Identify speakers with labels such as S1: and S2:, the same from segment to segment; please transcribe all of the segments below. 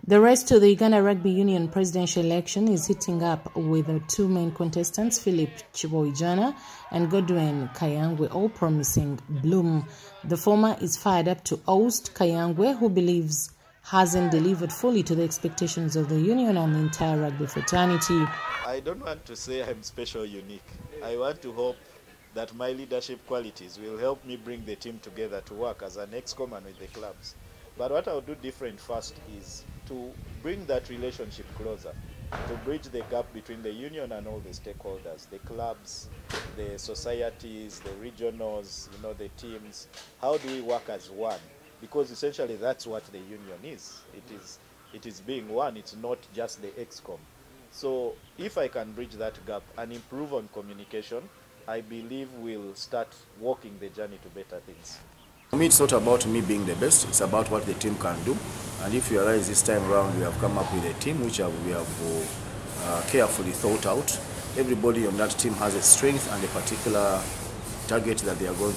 S1: The race to the Uganda Rugby Union presidential election is heating up with the two main contestants, Philip Chiboijana and Godwin Kayangwe, all promising bloom. The former is fired up to oust Kayangwe, who believes hasn't delivered fully to the expectations of the union and the entire rugby fraternity.
S2: I don't want to say I'm special unique. I want to hope that my leadership qualities will help me bring the team together to work as an ex-common with the clubs. But what I'll do different first is to bring that relationship closer, to bridge the gap between the union and all the stakeholders, the clubs, the societies, the regionals, the teams. How do we work as one? Because essentially that's what the union is. It is being one, it's not just the ExCom. So if I can bridge that gap and improve on communication, I believe we'll start walking the journey to better things.
S3: For me, it's not about me being the best, it's about what the team can do. And if you realize this time around, we have come up with a team which we have carefully thought out. Everybody on that team has a strength and a particular target that they are going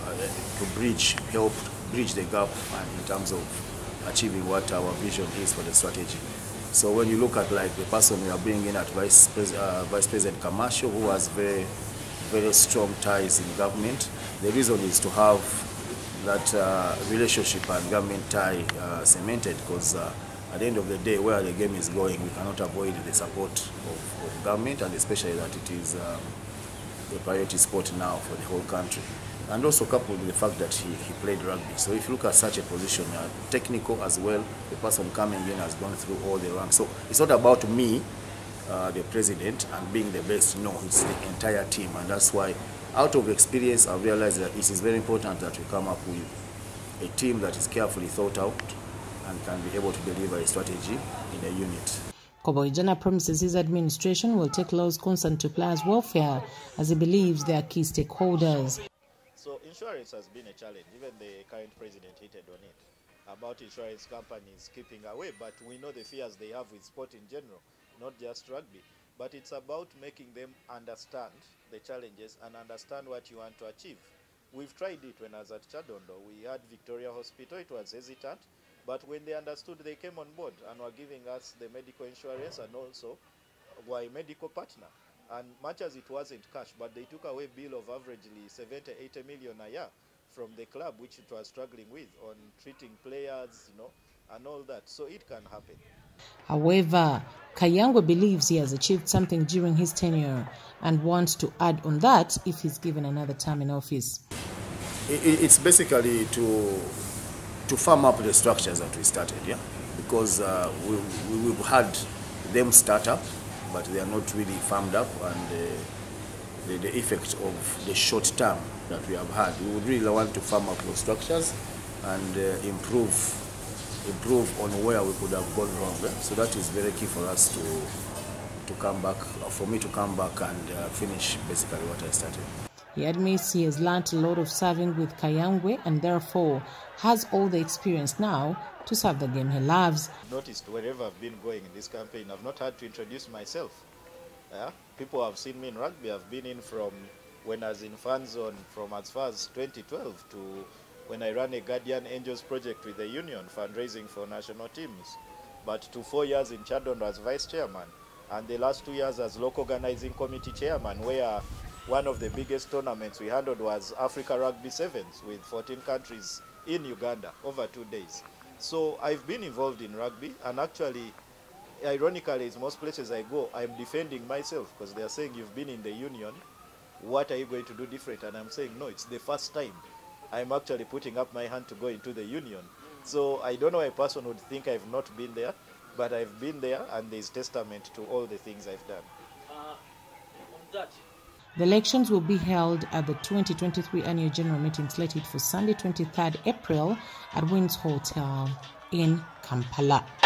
S3: to help bridge the gap in terms of achieving what our vision is for the strategy. So when you look at like the person we are bringing in at Vice President Kamasho, who has very, very strong ties in government, the reason is to have that relationship and government tie cemented, because at the end of the day, where the game is going, we cannot avoid the support of government, and especially that it is a priority sport now for the whole country. And also coupled with the fact that he played rugby. So if you look at such a position, technical as well, the person coming in has gone through all the ranks. So it's not about me, the president, and being the best. No, it's the entire team, and that's why out of experience, I've realized that it is very important that we come up with a team that is carefully thought out and can be able to deliver a strategy in a unit.
S1: Chiboijana promises his administration will take laws concerned to players' welfare, as he believes they are key stakeholders.
S2: So insurance has been a challenge. Even the current president hinted on it, about insurance companies keeping away. But we know the fears they have with sport in general, not just rugby. But it's about making them understand the challenges and understand what you want to achieve. We've tried it when I was at Chadondo. We had Victoria Hospital. It was hesitant. But when they understood, they came on board and were giving us the medical insurance and also were a medical partner. And much as it wasn't cash, but they took away a bill of averagely 70-80 million a year from the club, which it was struggling with on treating players, and all that. So it can happen.
S1: However, Kayangwe believes he has achieved something during his tenure and wants to add on that if he's given another term in office.
S3: It's basically to firm up the structures that we started, because we've had them start up, but they are not really firmed up, and the effect of the short term that we have had, we would really want to firm up those structures and improve on where we could have gone wrong. So that is very key for us to come back, for me to come back and finish basically what I started.
S1: He admits he has learnt a lot of serving with Kayangwe and therefore has all the experience now to serve the game he loves.
S2: Noticed wherever I've been going in this campaign, I've not had to introduce myself. People have seen me in rugby. I've been in from when I was in fan zone from as far as 2012 to when I ran a Guardian Angels project with the union, fundraising for national teams. But to 4 years in Chadondo as vice chairman, and the last 2 years as local organizing committee chairman, where one of the biggest tournaments we handled was Africa Rugby Sevens with 14 countries in Uganda over 2 days. So I've been involved in rugby, and actually, ironically, in most places I go, I'm defending myself because they're saying, you've been in the union, what are you going to do different? And I'm saying, no, it's the first time I'm actually putting up my hand to go into the union. So I don't know why a person would think I've not been there, but I've been there, and there's testament to all the things I've done.
S1: The elections will be held at the 2023 annual general meeting slated for Sunday, 23rd April at Winds Hotel in Kampala.